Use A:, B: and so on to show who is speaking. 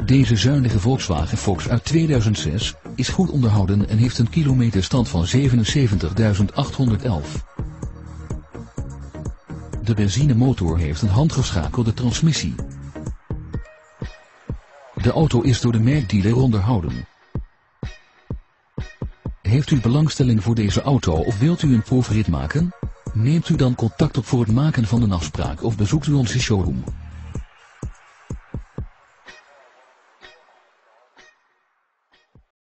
A: Deze zuinige Volkswagen Fox uit 2006 is goed onderhouden en heeft een kilometerstand van 77.811. De benzinemotor heeft een handgeschakelde transmissie. De auto is door de merkdealer onderhouden. Heeft u belangstelling voor deze auto of wilt u een proefrit maken? Neemt u dan contact op voor het maken van een afspraak of bezoekt u onze showroom.